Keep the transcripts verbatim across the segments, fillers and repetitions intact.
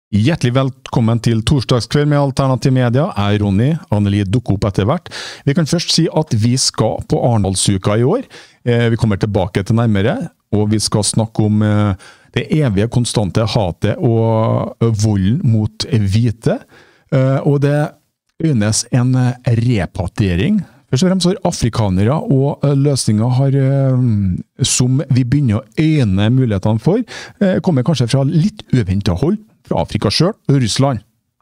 Hjertelig velkommen til torsdagskveld med Alternativ Media. Jeg er Ronny, Anneli dukker opp etter hvert. Vi kan først si at vi skal på Arendalsuka i år. Vi kommer tilbake til nærmere, og vi skal snakke om det evige, konstante hatet og volden mot hvite. Og det øynes en repatriering. Først og fremst har afrikanere og løsninger har, som vi begynner å øyne mulighetene for, kommer kanskje fra litt uventet hold, fra Afrika selv og Russland.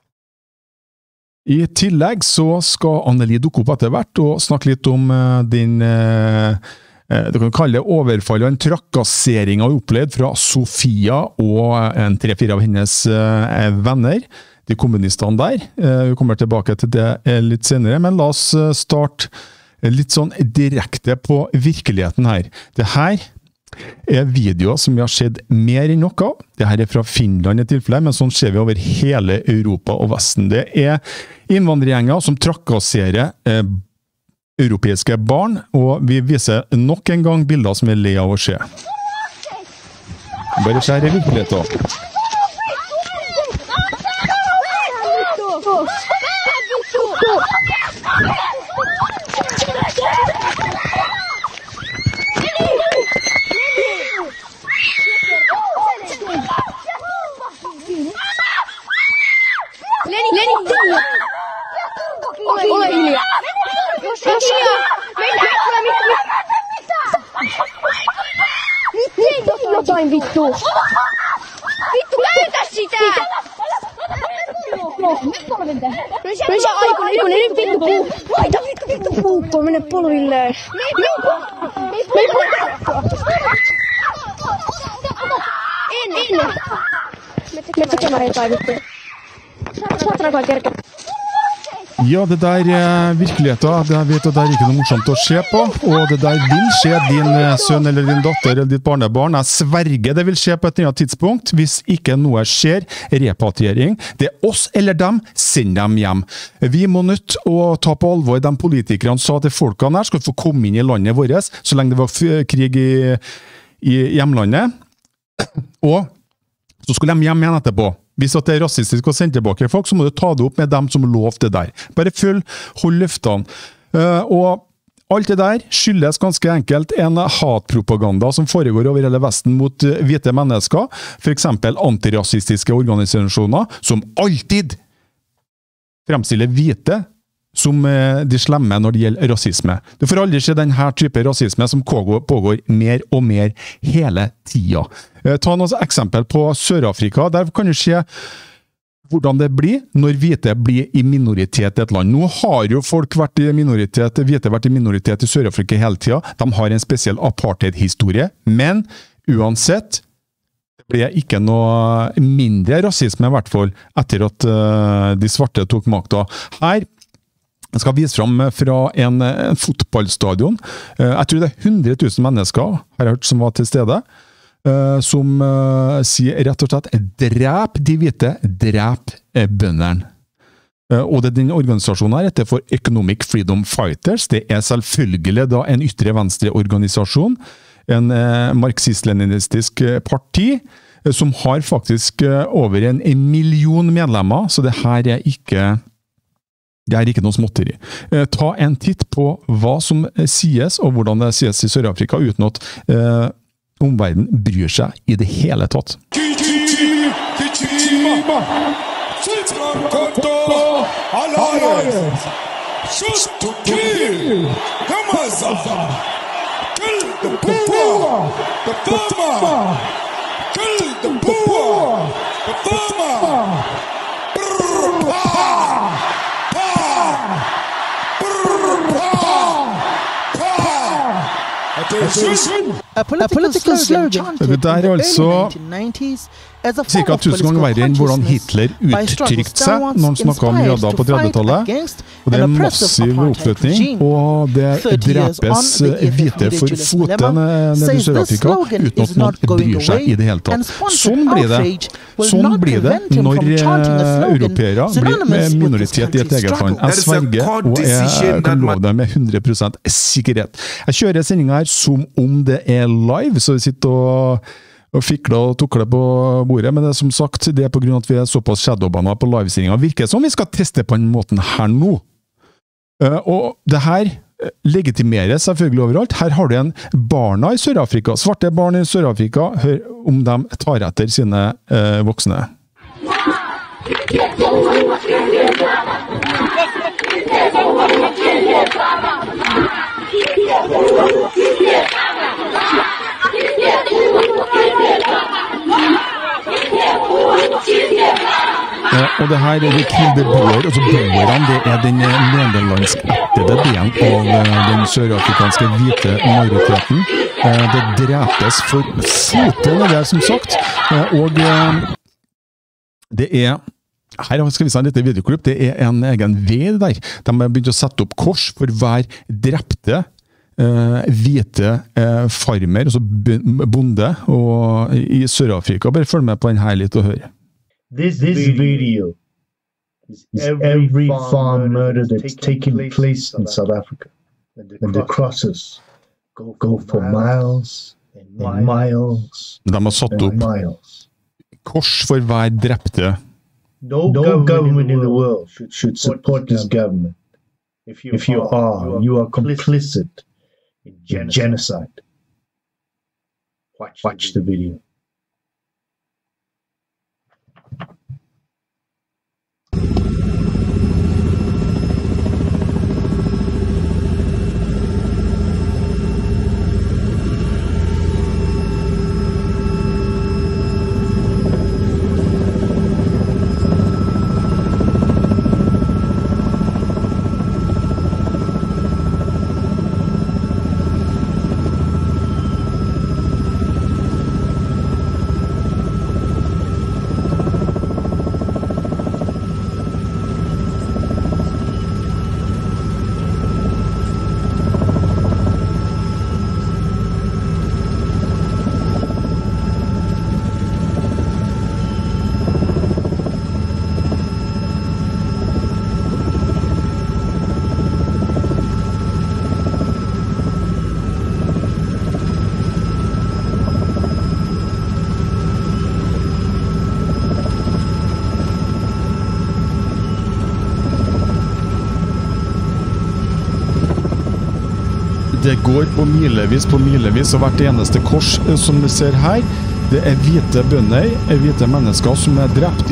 I tillegg så skal Anneli dukke opp etter hvert og snakke litt om din, du kan kalle det overfall og en trakassering av opplevd fra Sofia og en tre-fire av hennes venner, de kommunistene der. Vi kommer tilbake til det litt senere, men la oss starte litt sånn direkte på virkeligheten her. Det her er videoer som vi har sett mer enn noe. Dette er fra Finland i tilfelle, men sånn ser vi over hele Europa og Vesten. Det er innvandrergjenger som trakasserer eh, europeiske barn, og vi viser nok en gang bilder som er le av å se. Bare skjære virkeligheten. Ole hiljaa! Hiljaa! Mennään! Tee jotain vittu! Vittu, käytä sitä! Nyt se aikuinen, nyt vittu puu! Laita vittu vittu puukkoon, mene polvilleen! En, en! Me tekemään jotain vittu. Saat rakaa kerkeä. Ja, det der er virkeligheten. Det vet du, det er ikke noe morsomt å se på, og det der vil skje din sønn eller din datter eller ditt barnebarn. Jeg sverger det vil skje på et nytt tidspunkt, hvis ikke noe skjer. Repatriering. Det er oss eller dem, send dem hjem. Vi må nødt å ta på alvor de politikerne sa til folkene her, skal få komme inn i landet vårt, så lenge det var krig i, i hjemlandet. Og så skulle de hjem igjen etterpå. Hvis det er rasistisk å sende tilbake folk, så må du ta det opp med dem som lov det der. Bare følg, hold løftene. Uh, og alt det der skyldes ganske enkelt en hatpropaganda som foregår over hele Vesten mot uh, hvite mennesker, for eksempel antirasistiske organisasjoner, som alltid fremstiller hvite som uh, de slemme når det gjelder rasisme. Du får aldri se denne type rasisme som pågår, pågår mer og mer hele tida. Ta noen eksempel på Sør-Afrika. Der kan du se hvordan det blir når hvite blir i minoritet i et land. Nå har jo folk vært i minoritet, hvite vært i minoritet i Sør-Afrika hele tida. De har en spesiell apartheid-historie, men uansett det ble ikke noe mindre rasisme i hvert fall etter at uh, de svarte tok makta. Her jeg skal vise frem fra en, en fotballstadion. Uh, jeg tror det er hundre tusen mennesker har jeg hørt som var til stede. Uh, som uh, sier rett og slett drep de hvite, drep uh, bønderne. Uh, og det den organisasjonen her heter for Economic Freedom Fighters. Det er selvfølgelig da en ytre venstre organisasjon, en uh, marxist-leninistisk uh, parti, uh, som har faktisk uh, over en, en million medlemmer, så det her er ikke det er ikke noe småtteri. Uh, ta en titt på hva som uh, sies, og hvordan det sies i Sør-Afrika, uten at uh, omverden bryr seg i det hele tatt. A political slogan det er altså cirka tusen ganger verre enn hvordan Hitler uttrykte seg når han snakket om jøder på trettitallet. Og det er massiv oppslutning, og det drepes hvite for foten nede i Sør-Afrika uten at noen bryr seg i det hele tatt. Sånn blir det. Sånn blir det når europeere blir minoritet i et eget land. Jeg sverger, og jeg kan love deg med hundre prosent sikkerhet. Jeg kjører sendingen her som om det er live, så vi sitter og og fikle og tukle på bordet, men det er som sagt, det er på grunn av at vi er såpass shadowbanna på livestreaminga. Virker som vi skal teste på en måten her nå. Uh, og det her legitimeres selvfølgelig overalt. Her har du en barna i Sør-Afrika, svarte barn i Sør-Afrika, hør om de tar etter sine uh, voksne. Ja, og det her er det Kill the Boer, altså boerne, det er den nederlandsk ættede delen av den sørafrikanske hvite majoriteten. Det drepes for foten, det er som sagt, og det er, her skal vi se en liten videoklipp, det er en egen vei der. De har begynt å sette opp kors for hver drepte Uh, hvite uh, farmer, altså bonde og, i Sør-Afrika. Bare følg med på den her litt og hør. This, this video is every farm murder that's taking place in South Africa. And the crosses go, go for miles and miles De har satt opp miles. Kors for hver drepte. No, no government in the world should, should support this government. If you, if you are, you are complicit in genocide. Watch, Watch the video. Det går på milevis på milevis, og hvert eneste kors som vi ser her, det er hvite bønder, hvite mennesker som er drept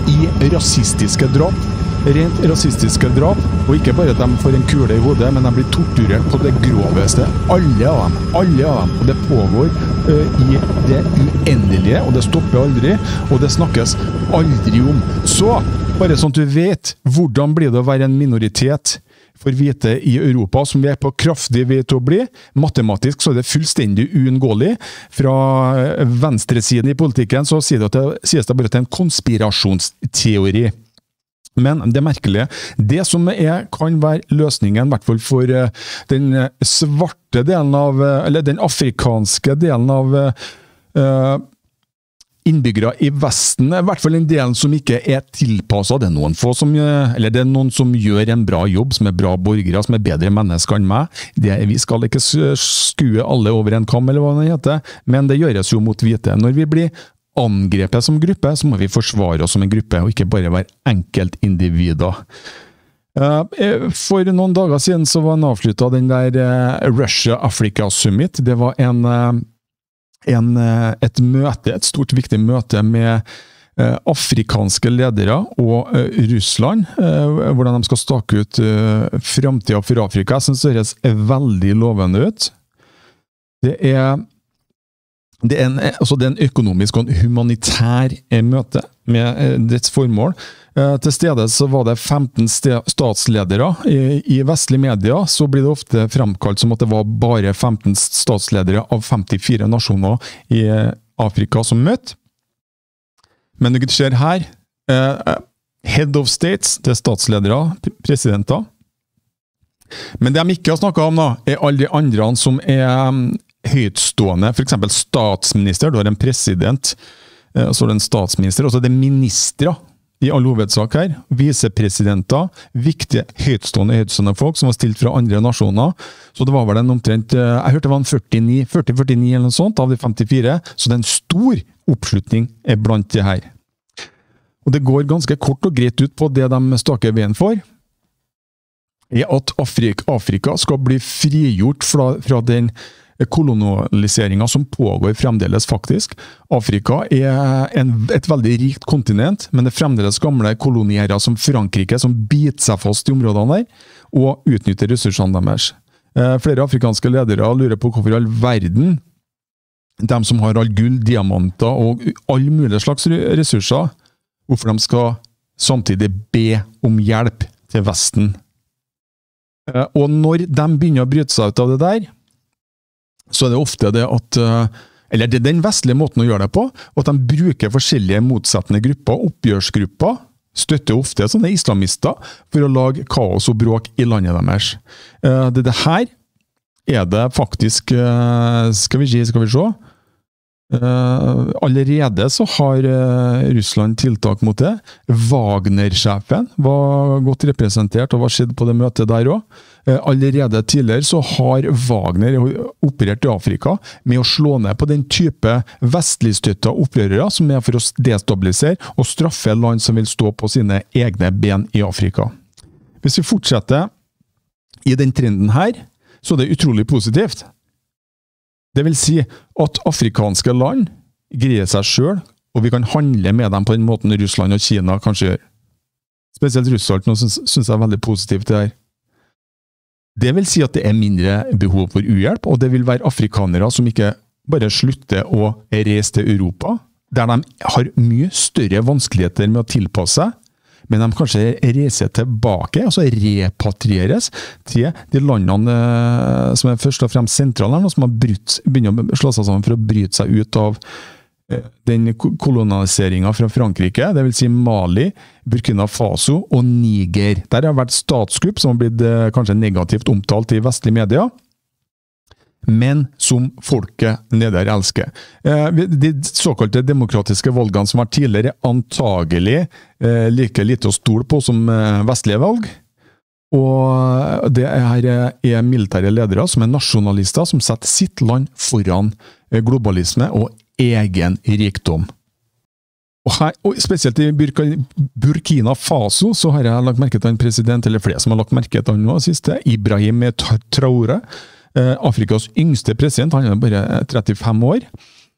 i rasistiske drap, rent rasistiske drap, og ikke bare at de får en kule i hodet, men de blir torturert på det groveste. Alle av dem, alle av dem. Og det pågår uh, i det uendelige, og det stopper aldri, og det snakkes aldri om. Så, bare sånn at du vet, hvordan blir det å være en minoritet for hvite i Europa, som vi er på kraftig vei til å bli. Matematisk så er det fullstendig uunngåelig. Fra venstresiden i politikken så sier det, at det sies det bare til en konspirasjonsteori. Men det merkelige, det som er, kan være løsningen, i hvert fall for den svarte delen av, eller den afrikanske delen av uh, innbyggere i Vesten, i hvert fall en del som ikke er tilpasset. Det er noen få som, eller det er noen som gjør en bra jobb, som er bra borgere, som er bedre mennesker enn meg. Det, vi skal ikke skue alle over en kam, eller hva det heter, men det gjøres jo mot hvite. Når vi blir angrepet som gruppe, så må vi forsvare oss som en gruppe, og ikke bare være enkeltindivider. For noen dager siden så var den avsluttet den der Russia-Africa Summit. Det var en En, et møte, et stort viktig møte med eh, afrikanske ledere og eh, Russland, eh, hvordan de skal stake ut eh, fremtiden for Afrika. Jeg synes det høres veldig lovende ut. Det er, det er, en, altså det er en økonomisk og en humanitær eh, møte med eh, dets formål. Eh, til stede så var det femten statsledere. I, I vestlige medier så blir det ofte fremkalt som at det var bare femten statsledere av femtifire nasjoner i Afrika som møtte. Men det skjer her, eh, head of states, det er statsledere, presidenter. Men det de ikke har snakket om da, er alle de andre som er um, høytstående, for eksempel statsminister, du har en president, eh, så er det en statsminister, og så er det ministre i all hovedsak her, visepresidenter, viktige høytstående høytstående folk som var stilt fra andre nasjoner, så det var vel en omtrent, jeg hørte det var en førtini, førti førtini eller noe sånt av de femtifire, så det er en stor oppslutning blant det her. Og det går ganske kort og greit ut på det de staker veien for, er at Afrika, Afrika skal bli frigjort fra, fra den kolonialiseringen som pågår fremdeles faktisk. Afrika er en, et veldig rikt kontinent, men det er fremdeles gamle kolonierer som Frankrike som biter seg fast i områdene der, og utnytter ressursene deres. Eh, flere afrikanske ledere lurer på hvorfor i all verden de som har all gull, diamanter og all mulige slags ressurser, hvorfor de skal samtidig be om hjelp til Vesten. Eh, og når de begynner å bryte seg ut av det der, så er det ofte det at, eller det er den vestlige måten å gjøre det på, at de bruker forskjellige motsettende grupper, oppgjørsgrupper, støtter ofte sånne islamister, for å lage kaos og bråk i landet deres. Det, det her er det faktisk, skal vi se, skal vi se, Uh, allerede så har uh, Russland tiltak mot det. Wagner-sjefen var godt representert og var skjedd på det møtet der også. Uh, allerede tidligere så har Wagner operert i Afrika med å slå ned på den type vestligstøtta opprørere som er for å destabilisere og straffe land som vil stå på sine egne ben i Afrika. Hvis vi fortsetter i den trenden her, så er det utrolig positivt. Det vil si at afrikanske land greier seg selv, og vi kan handle med dem på den måten Russland og Kina kanskje gjør. Spesielt Russland, nå synes, synes jeg er veldig positivt det her. Det vil si at det er mindre behov for uhjelp, og det vil være afrikanere som ikke bare slutter å reise til Europa, der de har mye større vanskeligheter med å tilpasse seg, men de kanskje reiser tilbake, altså repatrieres til de landene som er først og fremst sentrale, som har brytt, begynner å slå seg sammen for å bryte seg ut av den koloniseringen fra Frankrike, det vil si Mali, Burkina Faso og Niger. Der har vært statskupp som har blitt kanskje negativt omtalt i vestlige medier, men som folket nede her elsker. De såkalte demokratiske valgene som var tidligere antagelig like lite å stole på som vestlige valg, og det her er militære ledere som er nasjonalister som setter sitt land foran globalisme og egen rikdom. Og, her, og spesielt i Burkina Faso så har jeg lagt merke til en president, eller flere som har lagt merke til han nå siste, Ibrahim Traoré, Afrikas yngste president, han er bare trettifem år,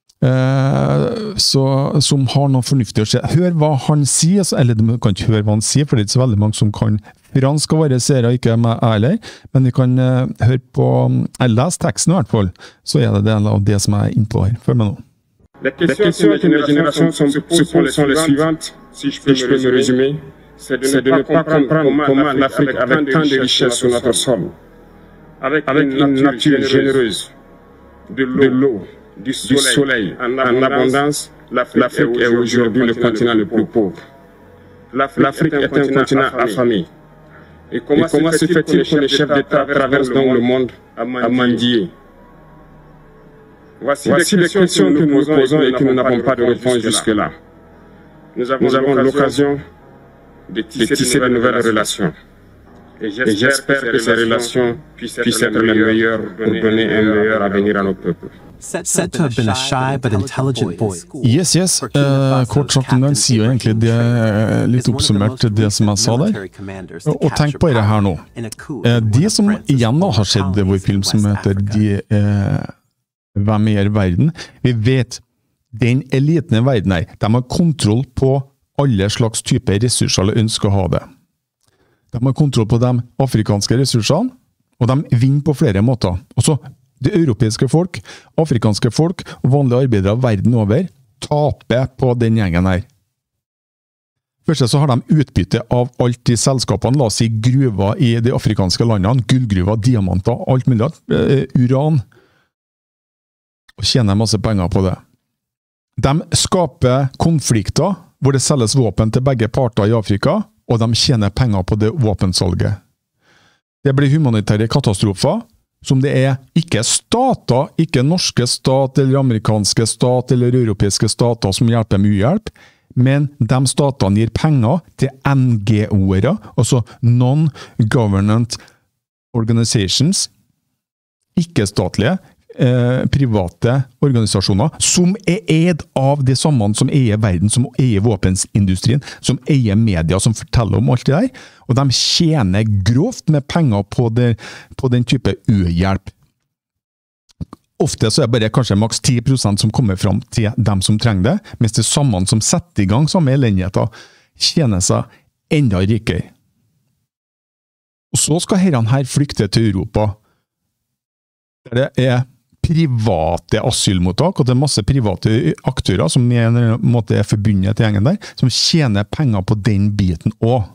så, som har noe fornuftig å se. Hør hva han sier, eller du kan ikke høre hva han sier, for det er ikke så veldig mange som kan fransk og være seere, ikke meg heller, men vi kan høre på, jeg leser teksten i hvert fall, så er det del av det som jeg er inne på her. Følg med nå. Les questions que mes générations se posent sont les suivantes, si je peux me résumer, c'est de ne pas comprendre comment l'Afrique, avec tant de richesses sur notre sol, avec une nature généreuse, de l'eau, du soleil en abondance, l'Afrique est aujourd'hui le continent le plus pauvre. L'Afrique est un continent affamé. Et comment se fait-il que les chefs d'État traversent donc le monde à mendier? Voici les questions que nous nous posons et que nous n'avons pas de réponse jusque-là. Nous avons l'occasion de tisser de nouvelles relations. Et j'espère que ces relations puissent être les meilleures pour donner un meilleur avenir à nos peuples. Said to have been a shy but intelligent boy. Yes, yes. Uh, kort sagt, han sier jo egentlig det, litt oppsummert det som jeg sa der. Og tenk på det her nå. Uh, de som igjen har sett vår film som heter de, uh, Hvem er verden? Vi vet, den eliten i verden her, de har kontroll på alle slags typer ressurser eller ønsker å ha det. De har kontroll på de afrikanske ressursene, og de vinner på flere måter. Også det europeiske folk, afrikanske folk og vanlige arbeidere verden over taper på den gjengen her. Først så har de utbytte av alt de selskapene, la oss si gruver i de afrikanske landene, gullgruver, diamanter, alt mulig, uh, uran, og tjener masse penger på det. De skaper konflikter hvor det selges våpen til begge parter i Afrika, og de tjener penger på det våpensalget. Det blir humanitære katastrofer, som det er ikke stater, ikke norske stat, eller amerikanske stat, eller europeiske stater som hjelper med uhjelp. men de statene gir penger til N G O-ere, altså Non-Government Organizations, ikke-statlige, eh, private organisasjoner, som er eid av det samme som eier verden, som eier våpensindustrien, som eier media, som forteller om alt det der, og de tjener grovt med penger på, det, på den type u-hjelp. Ofte så er det bare kanskje maks ti prosent som kommer fram til dem som trenger det, mens det samme som setter i gang samme elendigheter tjener seg enda rikere. Og så skal herren her flykte til Europa, der det er private asylmottak, og det er masse private aktører som i en måte er forbundet til gjengen der, som tjener penger på den biten også.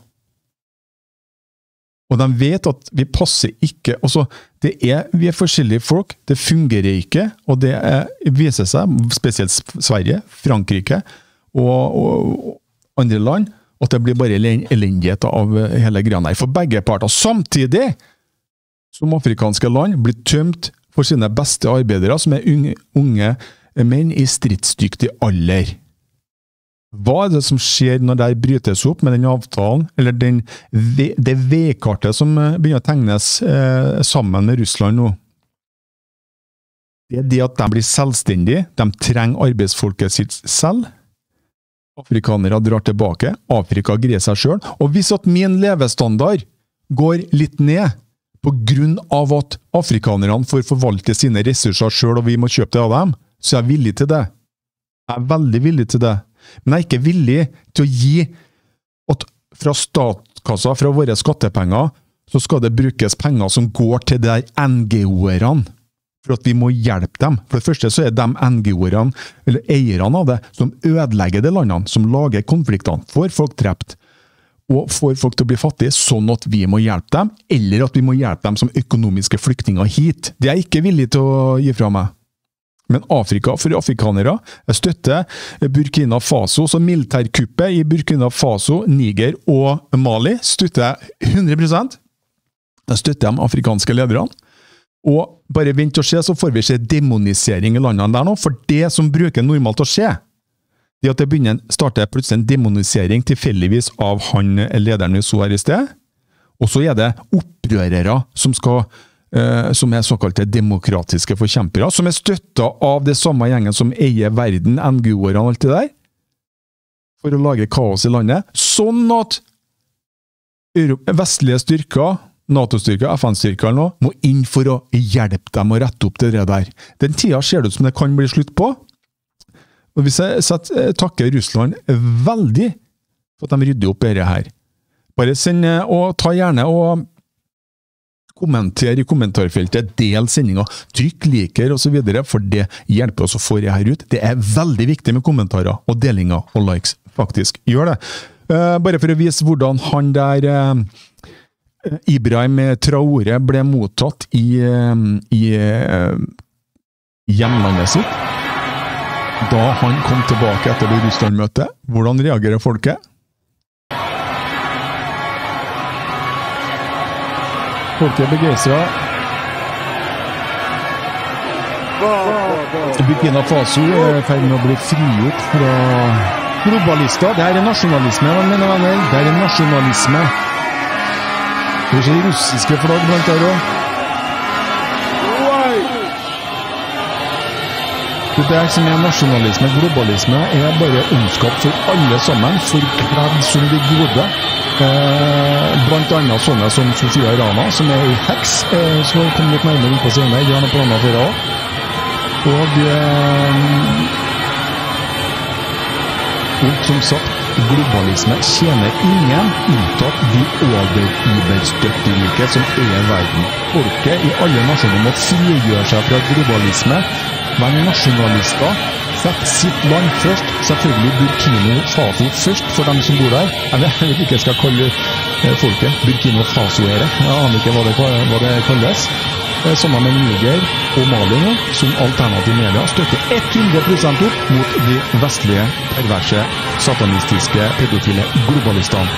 Og de vet at vi passer ikke, altså det er, vi er forskjellige folk, det fungerer ikke, og det er, viser seg, spesielt Sverige, Frankrike og, og andre land, at det blir bare elendighet av hele greia her for begge parter. Samtidig som afrikanske land blir tømt for sine beste arbeidere, som er unge, unge menn i stridsdyktig alder. Hva er det som skjer når det brytes opp med den avtalen, eller den, det veikartet som begynner å tegnes eh, sammen med Russland nå? Det er det at de blir selvstendige, de trenger arbeidsfolket sitt selv. Afrikanere drar tilbake, Afrika greier seg selv, og hvis at min levestandard går litt ned, på grunn av at afrikanerne får forvalte sine ressurser selv, og vi må kjøpe det av dem, så er jeg villig til det. Jeg er veldig villig til det. Men jeg er ikke villig til å gi at fra statskassa, fra våre skattepenger, så skal det brukes penger som går til de N G O-erne, for at vi må hjelpe dem. For det første så er de N G O-erne, eller eierne av det, som ødelegger de landene, som lager konfliktene, får folk drept, og får folk til å bli fattige, sånn at vi må hjelpe dem, eller at vi må hjelpe dem som økonomiske flyktninger hit. Det er jeg ikke villig til å gi fra meg. Men Afrika for afrikanere, jeg støtter Burkina Faso, så militærkuppet i Burkina Faso, Niger og Mali, støtter jeg hundre prosent. Jeg støtter de afrikanske lederne. Og bare vent og se, så får vi se demonisering i landene der nå, for det som bruker normalt å skje, det er at det begynner, starter plutselig en demonisering tilfeldigvis av han lederen vi så her i sted, og så er det opprørere som skal som er såkalte demokratiske forkjempere, som er støttet av det samme gjengen som eier verden, N G O-erne og alt det der, for å lage kaos i landet, sånn at vestlige styrker, NATO-styrker, F N-styrker nå, må inn for å hjelpe dem å rette opp det der. Den tida ser det ut som det kan bli slutt på, og hvis jeg setter, takker Russland veldig for at de rydder opp dette her. Bare send, og ta gjerne og kommenter i kommentarfeltet, del sendinga, trykk liker og så videre, for det hjelper oss å få det her ut. Det er veldig viktig med kommentarer og delinger og likes, faktisk. Gjør det. Uh, bare for å vise hvordan han der uh, Ibrahim Traore ble mottatt i, uh, i uh, hjemlandet sitt. Da han kom tilbake etter det Russland-møtet. Hvordan reagerer folket? Folk er begeistret. Burkina Faso er ferdig med å bli frigjort fra globalister. Det her er nasjonalisme, mine venner. Det her er nasjonalisme. Det er ikke russiske flagg blant der også. Det der som er nasjonalisme, globalisme, er bare ondskap for alle sammen, forkledd som de gode. Eh, blant annet sånne som Sofia Rana, som er i heks, eh, som kommer litt nærmere inn på scenen. De har noen planer for det også. Og, eh, og som sagt, globalisme tjener ingen unntatt de over-iberstøtterike som er verden. Folket i alle nasjoner må frigjøre seg fra globalisme, være nasjonalister, sette sitt land først, selvfølgelig Burkina Faso først for dem som bor der. Jeg vet ikke jeg skal kalle folket Burkina Faso-ere, jeg aner ikke hva det, hva det kalles. Sammen med Niger og Mali nå, som alternativ media, støtter hundre prosent opp mot de vestlige, perverse, satanistiske, pedofile globalistene.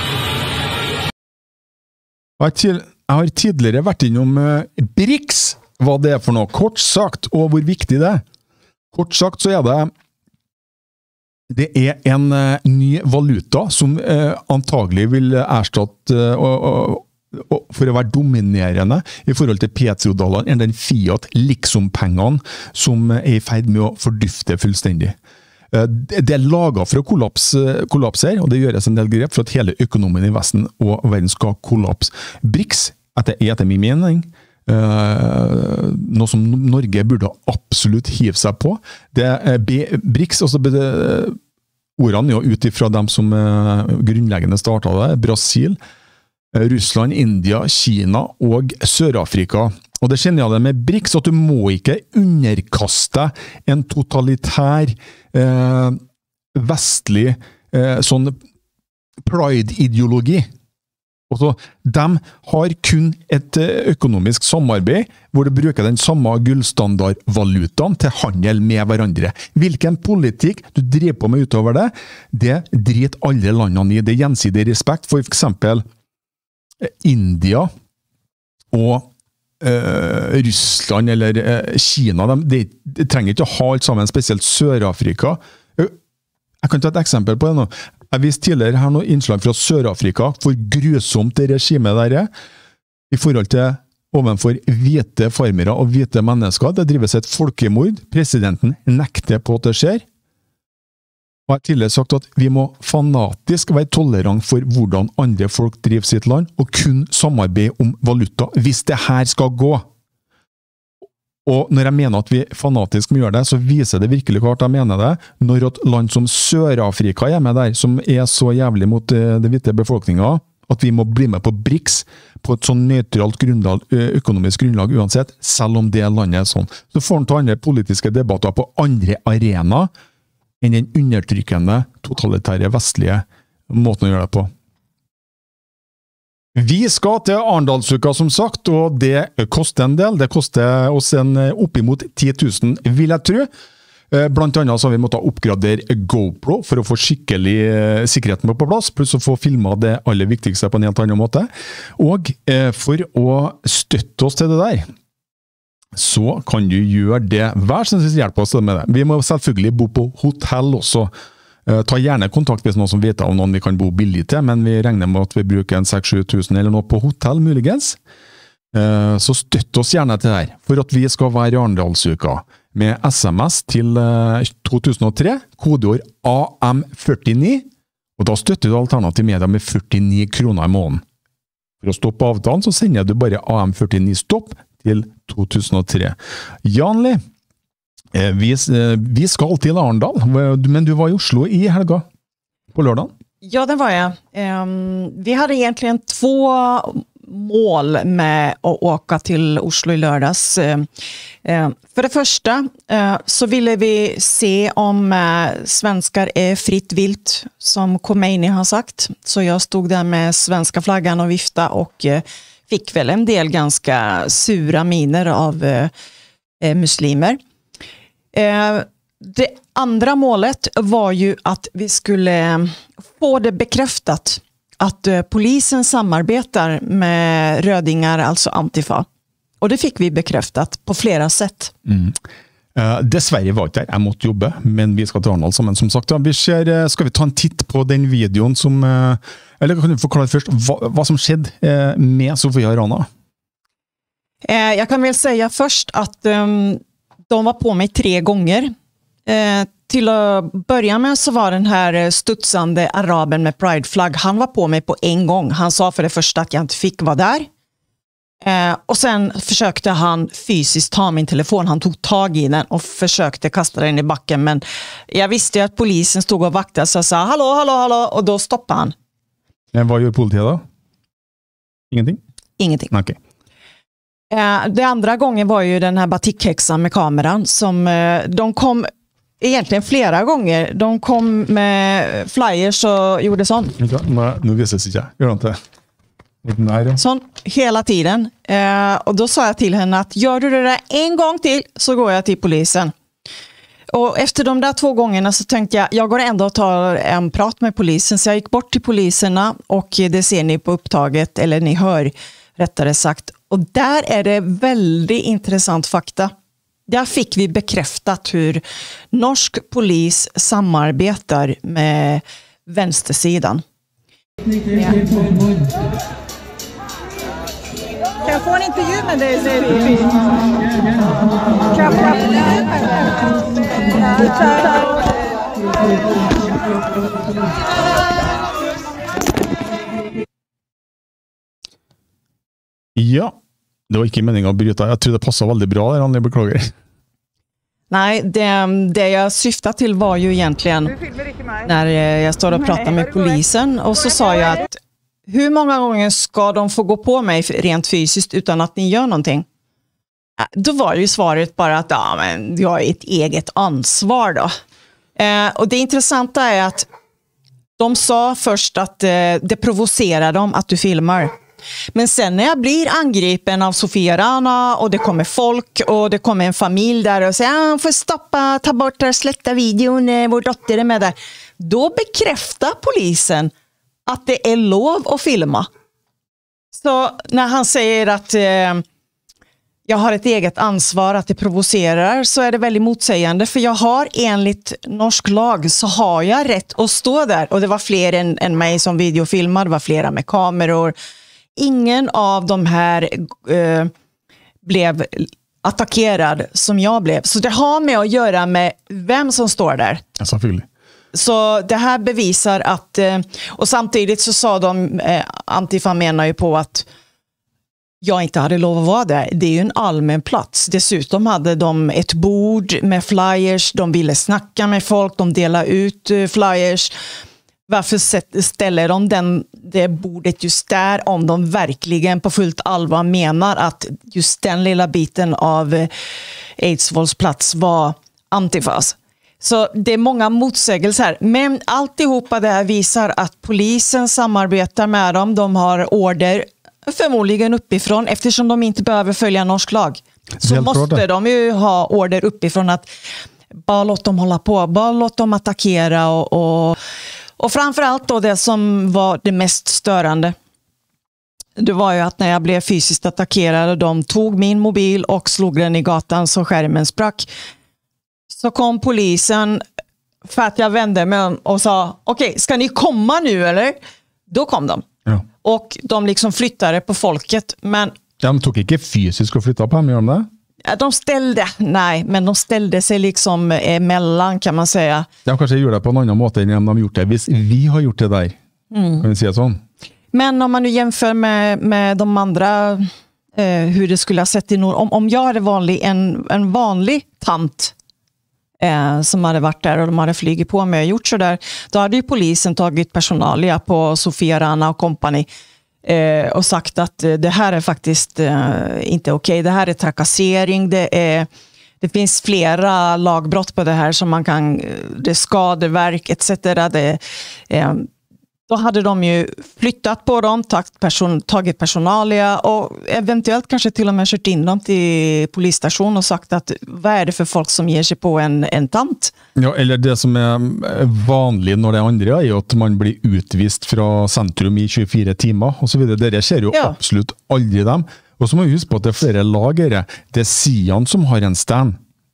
Jeg har tidligere vært innom B R I C S, hva det er for noe, kort sagt, og hvor viktig det er. Kort sagt så er det Det er en uh, ny valuta som uh, antagelig vil erstatte uh, og, og, for å være dominerende i forhold til petrodollaren enn den fiat liksom-pengene som er i ferd med å fordyfte fullstendig. Uh, det er laget for å kollapse, kollapse og det gjøres en del grep for at hele økonomien i Vesten og verden skal kollapse. BRICS, etter, etter min mening, Uh, noe som Norge burde absolutt hive seg på. Det er BRICS, også uh, ordene jo ut ifra dem som uh, grunnleggende startet det, Brasil, uh, Russland, India, Kina og Sør-Afrika. Og det kjenner jeg det med BRICS, at du må ikke underkaste en totalitær uh, vestlig uh, sånn pride-ideologi. Også, de har kun et økonomisk samarbeid hvor de bruker den samme gullstandardvalutaen til handel med hverandre. Hvilken politikk du driver på med utover det, det driter alle landene i. Det er gjensidig respekt for for eksempel India og øh, Russland eller øh, Kina. De, de, de trenger ikke å ha alt sammen, spesielt Sør-Afrika. Jeg kan ta et eksempel på det nå. Jeg viste tidligere her noen innslag fra Sør-Afrika, hvor grusomt det regimet der er, i forhold til ovenfor hvite farmere og hvite mennesker. Det drives et folkemord. Presidenten nekter på at det skjer. Og jeg har tidligere sagt at vi må fanatisk være tolerant for hvordan andre folk driver sitt land, og kun samarbeide om valuta, hvis det her skal gå. Og når jeg mener at vi fanatisk må gjøre det, så viser det virkelig klart jeg mener det, når et land som Sør-Afrika er med der, som er så jævlig mot det hvite befolkningen, at vi må bli med på BRICS på et sånn nøytralt grunnlag, økonomisk grunnlag uansett, selv om det landet er sånn. Så får han ta andre politiske debatter på andre arenaer enn den undertrykkende, totalitære, vestlige måten å gjøre det på. Vi skal til Arendalsuka som sagt, og det koster en del. Det koster oss en oppimot ti tusen, vil jeg tro. Blant annet så har vi måttet oppgradere GoPro for å få skikkelig sikkerheten på plass, pluss å få filmet det aller viktigste på en helt annen måte. Og for å støtte oss til det der, så kan du gjøre det. Vær så snill, hjelp oss med det. Vi må selvfølgelig bo på hotell også. Ta gjerne kontakt hvis noen som vet om noen vi kan bo billig til, men vi regner med at vi bruker en seks til sju tusen eller noe på hotell, muligens. Så støtt oss gjerne til det her, for at vi skal være i Arendalsuka med S M S til to tusen og tre, kodeord A M førtini, og da støtter du Alternativ Media med førtini kroner i måneden. For å stoppe avtalen så sender du bare A M førtini stopp til to tusen og tre. Janli, Vi, vi skal til Arendal, men du var i Oslo i helga, på lördagen. Ja, det var jag. Vi hade egentligen två mål med att åka till Oslo i lördags. För det första så ville vi se om svenskar är fritt vilt, som Khomeini har sagt. Så jag stod där med svenska flaggan och vifta och fick väl en del ganska sura miner av muslimer. Det andra målet var ju att vi skulle få det bekräftat att polisen samarbetar med rödingar, alltså Antifa. Och det fick vi bekräftat på flera sätt. Mm. Uh, dessverre var ikke der. Jeg måtte jobbe, men vi skal til Arendal sammen, som sagt. Ja, vi ser, skal vi ta en titt på den videoen som... Uh, eller kan du forklare først hva, hva som skjedde uh, med Sofia Rana? Uh, jag kan väl säga först att um, de var på mig tre gånger. Uh, till att börja med så var den här studsande araben med Pride-flagg, han var på mig på en gång. Han sa för det första att jag inte fick vara där. Eh, och sen försökte han fysiskt ta min telefon. Han tog tag i den och försökte kasta den i backen. Men jag visste ju att polisen stod och vaktade, så jag sa hallå, hallå, hallå. Och då stoppade han. Men vad gör politiet då? Ingenting? Ingenting. Okej. Eh, det andra gången var ju den här batikhäxan med kameran. Som, eh, de kom egentligen flera gånger. De kom med flyers och gjorde sånt. Nej, nu visar det sig inte. Gör inte. Nej, sån hela tiden. Eh, och då sa jag till henne att gör du det där en gång till så går jag till polisen. Och efter de där två gångerna så tänkte jag, jag går ändå och tar en prat med polisen. Så jag gick bort till poliserna och det ser ni på upptaget, eller ni hör rättare sagt. Och där är det väldigt intressant fakta. där fick vi bekräftat hur norsk polis samarbetar med vänstersidan. Ja. Kan jag få en intervju med dig? Kan jag få en intervju med dig? Ja, det var inte meningen att bryta. Jag tror det passar väldigt bra där, Annie, beklagar. Nej, det, det jag syftar till var ju egentligen när jag står och pratar med polisen och så sa jag att hur många gånger ska de få gå på mig rent fysiskt utan att ni gör någonting? Då var ju svaret bara att ja, men jag har ett eget ansvar då. Eh, och det intressanta är att de sa först att eh, det provocerar dem att du filmar. Men sen när jag blir angripen av Sofia Rana och det kommer folk och det kommer en familj där och säger ah, får stoppa, ta bort och slätta videon, vår dotter är med där. Då bekräftar polisen att det är lov att filma. Så när han säger att eh, jag har ett eget ansvar att det provocerar så är det väldigt motsägande. För jag har enligt norsk lag så har jag rätt att stå där. Och det var fler än, än mig som videofilmade, det var flera med kameror. Ingen av de här eh, blev attackerad som jag blev. Så det har med att göra med vem som står där. Ja, selvfølgelig. Så det här bevisar att, eh, och samtidigt så sa de, eh, Antifa menar ju på att jag inte hade lov att vara där. Det är ju en allmän plats. Dessutom hade de ett bord med flyers. De ville snacka med folk. De delade ut uh, flyers. Varför ställer de den, det bordet just där om de verkligen på fullt allvar menar att just den lilla biten av uh, Eidsvolls plats var Antifas? Så det är många motsägelser. Men alltihopa det här visar att polisen samarbetar med dem. De har order förmodligen uppifrån eftersom de inte behöver följa norsk lag. Så måste de ju ha order uppifrån att bara låt dem hålla på, bara låt dem attackera och, och, och framförallt då det som var det mest störande. Det var ju att när jag blev fysiskt attackerad de tog min mobil och slog den i gatan så skärmen sprack. Så kom polisen för att jag vände mig och sa okej, okay, ska ni komma nu eller? Då kom de. Ja. Och de liksom flyttade på folket. Men de tog inte fysiskt att flytta på dem, gör de det? De ställde, nej, men de ställde sig liksom emellan kan man säga. De kanske gjorde det på en annan måte än de har gjort det. Hvis vi har gjort det där, mm. kan vi säga så? Men om man nu jämför med, med de andra, eh, hur det skulle ha sett i Nord. Om, om jag hade vanlig, en, en vanlig tant Eh, som hade varit där och de hade flygit på mig och gjort så där, då hade ju polisen tagit personalia på Sofia Rana och company eh, och sagt att eh, det här är faktiskt eh, inte okej, det här är trakassering, det, är, det finns flera lagbrott på det här som man kan, det är skadeverk et cetera. Det, eh, då hade de ju flyttat på dem, tagit, person, tagit personalia och eventuellt kanske till och med kört in dem till polisstation och sagt att vad är det för folk som ger sig på en, en tant? Ja, eller det som är vanligt när det är andra är ju att man blir utvist från centrum i tjugofyra timmar och så vidare. Det sker ju ja. absolut aldrig dem. Och så må vi huske på att det är flera lager. Det är Sian som har en stand.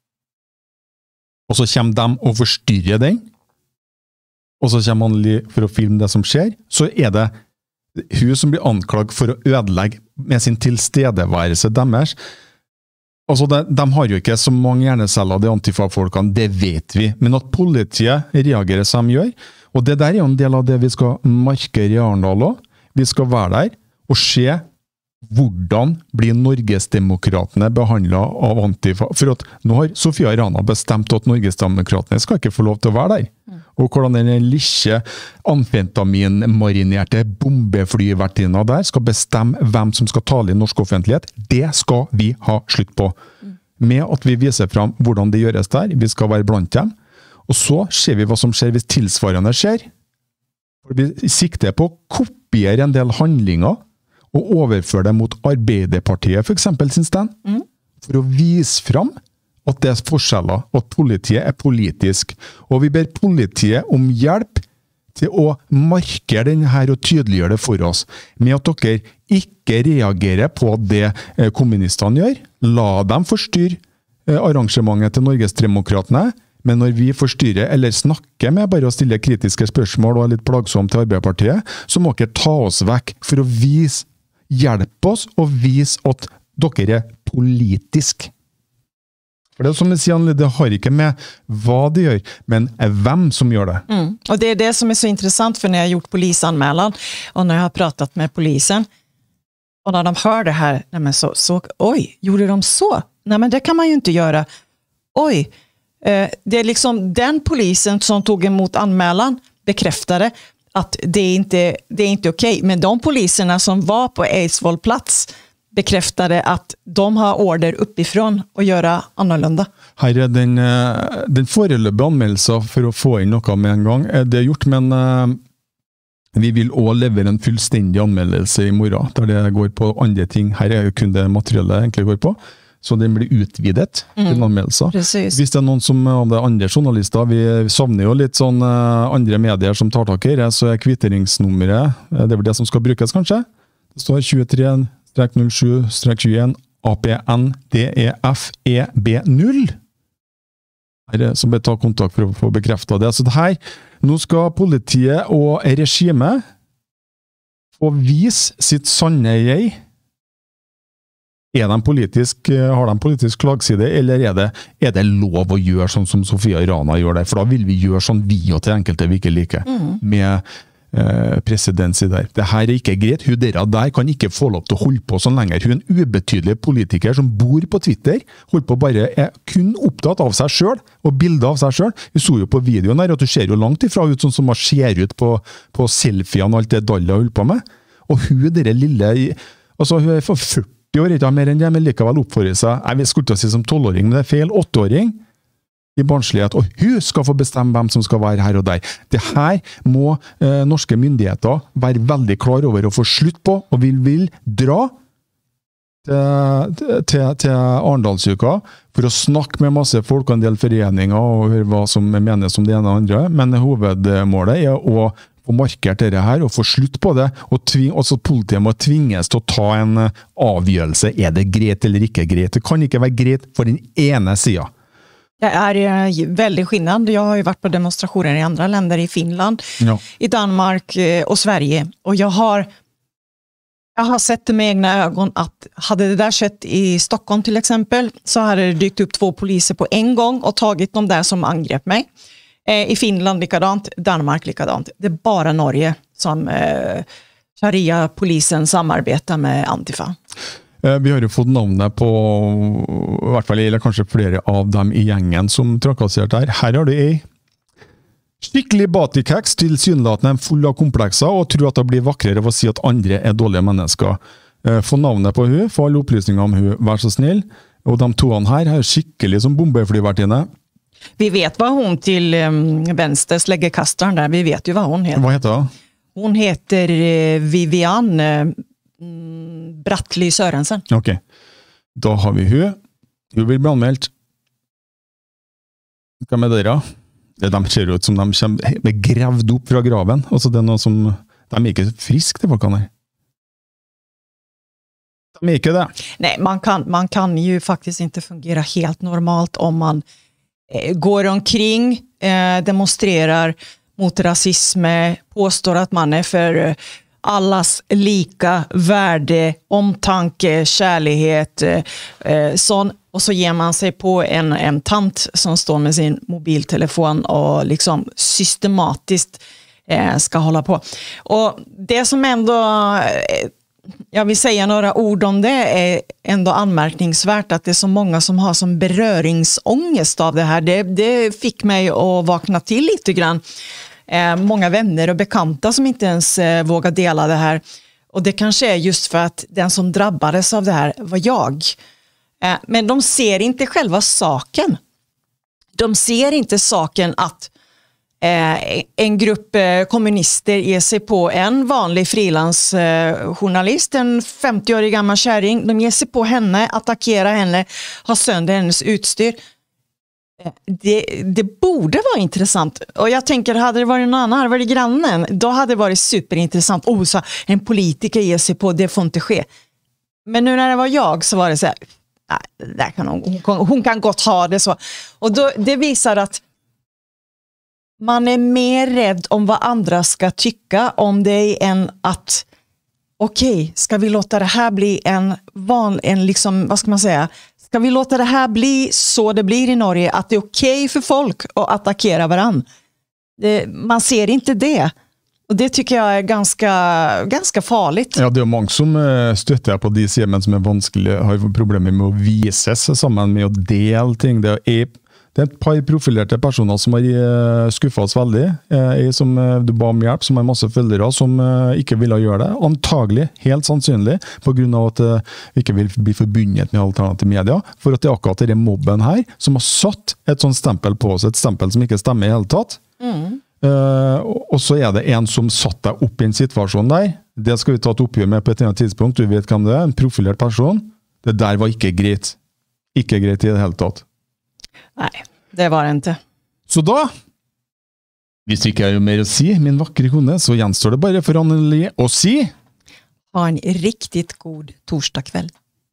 Och så kommer de och förstyrrar den. Och så kommer man för att filma det som sker, så är det hon som blir anklagad för att ödelägga med sin tillstedeværelse deres. Altså, de, de har ju inte så många hjärneceller, de antifa-folkene, det vet vi. Men att politiet reagerar som de gör, och det där är en del av det vi ska markera i Arendal også. Vi ska vara där och se hvordan blir Norgesdemokratene behandlet av antifa. For at nå har Sofia Rana bestemt at Norgesdemokratene skal ikke få lov til å være der. Mm. Og hvordan den lille amfetamin-marinerte bombeflyvertinna der skal bestemme hvem som skal tale i norsk offentlighet, det skal vi ha slutt på. Mm. Med at vi viser fram hvordan det gjøres der, vi skal være blant dem. Og så ser vi hva som skjer hvis tilsvarende skjer. Vi sikter på å kopiere en del handlinger og overføre det mot Arbeiderpartiet for eksempel sin stand, mm. for å vise fram at det er forskjeller, at politiet er politisk. Og vi ber politiet om hjelp til å markere denne her og tydeliggjøre det for oss, med at dere ikke reagerer på det kommunistene gjør. La dem forstyrre arrangementet til Norgesdemokratene, men når vi forstyrrer eller snakker med bare å stille kritiske spørsmål og er litt plagsomt til Arbeiderpartiet, så må dere ta oss vekk for å vise, hjelpe oss og vise at dere er politisk. For det er som jeg sier, det har ikke med hva de gjør, men hvem som gjør det. Mm. Och det är det som är så intressant, för när jag har gjort polisanmälan och när jag har pratat med polisen och när de hör det här, nej men så, så oj, gjorde de så? Nej men det kan man ju inte göra. Oj, eh, det är liksom den polisen som tog emot anmälan bekräftade att det är inte, det är inte okej. Men de poliserna som var på Eidsvoll plats bekräftade att de har order uppifrån att göra annorlunda. Her er den, den foreløpige anmeldelsen for å få inn noe med en gang. Det er gjort, men uh, vi vil også levere en fullstendig anmeldelse i morgen, der det går på andre ting. Her er jo kun det materialet egentlig går på, så den blir utvidet til mm, anmeldelser. Precis. Hvis det er noen som av de andre journalister, vi savner jo litt sånn uh, andre medier som tar tak i det, så er kvitteringsnummeret, det er vel det som skal brukes kanskje. Det står tjuetre null sju tjueen A P N D E F E B null. Her er som bør ta kontakt for å få bekreftet det. Så det her, nå skal politiet og regimet få vise sitt sanne jeg. Er de politisk, har de politisk klagside, eller er det, er det lov å gjøre sånn som Sofia Rana gjør det? For da vil vi gjøre sånn vi og til enkelte vi ikke liker, mm. med Eh, presidens i der. Det her er ikke greit. Hun der, der kan ikke få lov til å holde på sånn lenger. Hun er en ubetydelig politiker som bor på Twitter, holder på bare er kun opptatt av seg selv, og bilder av seg selv. Vi så jo på videoen her, at du ser jo langt ifra ut sånn som man ser ut på, på selfiene og alt det Dalla holder på med. Og hun der lille, altså hun er for førti år, ikke mer enn det, men likevel oppfører seg, jeg skulle ikke si som tolvåring, men det er feil, åtteåring, i barnslighet, og hun skal få bestemme hvem som skal være her og der. Det her må eh, norske myndigheter være veldig klar over å få slutt på, og vi vil dra til, til, til Arendalsuka for å snakke med masse folk og en del foreninger og høre hva som menes om det ene og andre, men hovedmålet er å få markert dette her og få slutt på det, og tving, også politiet må tvinges til å ta en avgjørelse. Er det greit eller ikke greit? Det kan ikke være greit for den ene siden. Det är väldigt skillnad. Jag har ju varit på demonstrationer i andra länder, i Finland, ja. I Danmark och Sverige. Och jag har, jag har sett med egna ögon att hade det där skett i Stockholm till exempel, så hade det dykt upp två poliser på en gång och tagit de där som angrep mig. I Finland likadant, Danmark likadant. Det är bara Norge som eh, Sharia-polisen samarbetar med Antifa. Vi har jo fått navnet på, i hvert fall, eller kanskje flere av dem i gjengen som trakasserte her. Her har du ei skikkelig batikeks, tilsynelatende full av komplekser, og tror at det blir vakrere å si at andre er dårlige mennesker. Få navnet på hun, få alle opplysninger om hun, vær så snill. Og de toene her er skikkelig som bombeflyvertinne. Vi vet vad hon till um, vänster släggekastaren där, vi vet ju vad hon heter. Vad heter hon? Hon heter uh, Vivian uh, Brattli Sørensen. Ok, da har vi hun. Hun vil bli anmeldt. Hva med dere? De ser ut som de kommer gravd opp fra graven. Altså det er noe som, de er ikke friske, de folkene her. De er ikke det. Nej, man kan, man kan ju faktiskt inte fungera helt normalt om man eh, går omkring, eh, demonstrerar mot rasism, påstår att man är för eh, allas lika värde, omtanke, kärlighet, eh, sån, och så ger man sig på en, en tant som står med sin mobiltelefon och liksom systematiskt eh, ska hålla på. Och det som ändå, eh, jag vill säga några ord om det, är ändå anmärkningsvärt att det är så många som har som beröringsångest av det här. Det, det fick mig att vakna till lite grann. Eh, många vänner och bekanta som inte ens eh, vågar dela det här. Och det kanske är just för att den som drabbades av det här var jag. Eh, men de ser inte själva saken. De ser inte saken att eh, en grupp eh, kommunister ger sig på en vanlig frilansjournalist, eh, en femtio-årig gammal kärring. De ger sig på henne, attackerar henne, har sönder hennes utstyr. Det, det borde vara intressant. Och jag tänker, hade det varit någon annan, hade det varit grannen, då hade det varit superintressant. Oh, så en politiker ger sig på, det får inte ske. Men nu när det var jag så var det så här, nej, där kan hon, hon, kan, hon kan gott ha det så. Och då, det visar att man är mer rädd om vad andra ska tycka om det än att okej, okay, ska vi låta det här bli en van, en liksom, vad ska man säga, ska vi låta det här bli så det blir i Norge, att det är okej okay för folk att attackera varann. Det, man ser inte det. Och det tycker jag är ganska, ganska farligt. Ja, det är många som stöttar på de sidene som är vanskliga, har problem med att vises sammen med att dela ting. Det är Det er et par profilerte personer som har skuffet oss veldig, eh, som du ba om hjelp, som har masse følgere, som eh, ikke ville gjøre det. Antagelig, helt sannsynlig, på grunn av at eh, vi ikke vil bli forbundet med alternative media, for at det er akkurat det mobben her, som har satt et sånt stempel på oss, et stempel som ikke stemmer i hele tatt. Mm. Eh, og så er det en som satt deg opp i en situasjon der. Det skal vi ta et oppgjør med på et eller annet tidspunkt, du vet hvem det er, en profilert person. Det der var ikke greit. Ikke greit i det hele tatt. Nej, det var det inte. Så då, hvis vi ikke har mer å si, min vakre kone, så gjenstår det bare for Anneli å si ha en riktigt god torsdagskväll.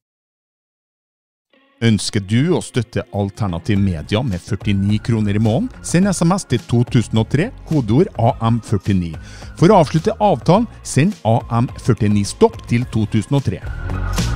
Ønsker du å støtte Alternativ Media med førtini kroner i måneden? Send sms til to tusen og tre, kodeord A M førtini. For å avslutte avtalen, send A M førtini stopp til to tusen og tre.